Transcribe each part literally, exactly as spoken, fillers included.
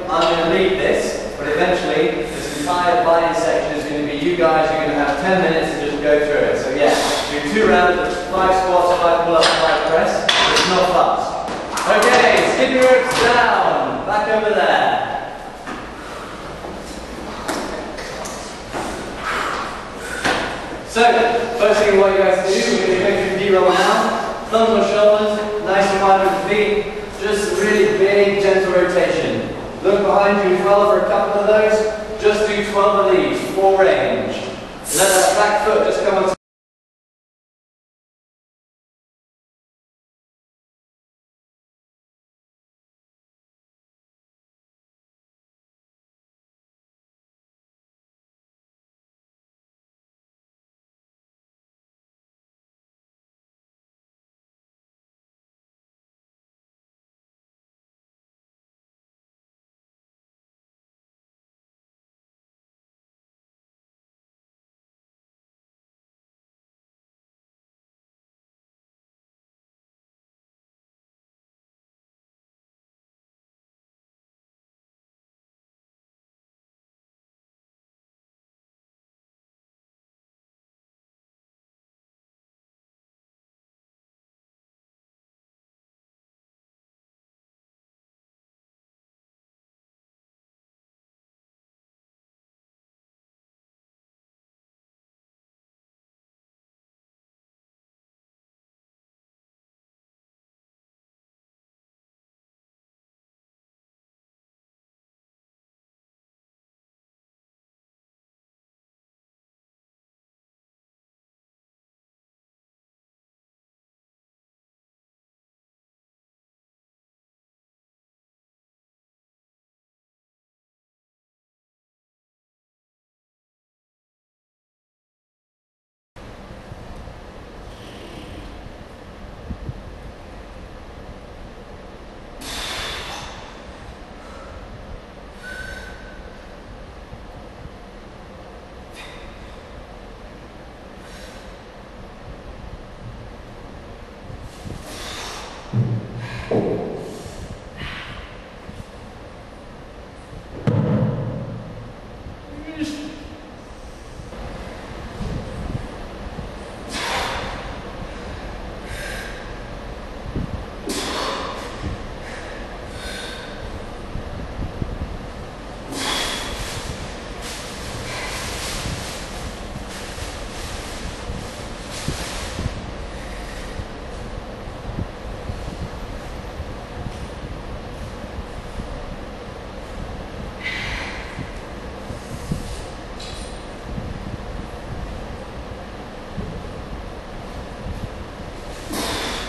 I'm going to lead this, but eventually this entire buy-in section is going to be you guys are going to have ten minutes to just go through it. So yeah, do two rounds of five squats, five pull-ups, five press. It's not fast. Okay, skipping ropes down. Back over there. So, first thing I want you guys to do, we're going to go through D-roll now. Thumbs on shoulders, nice and wide with the feet. Just really big, gentle rotation. Look behind you as well for a couple of those. Just do twelve of these, full range. Let that back foot just come on.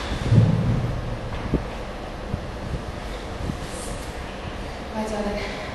Vai, Zalek.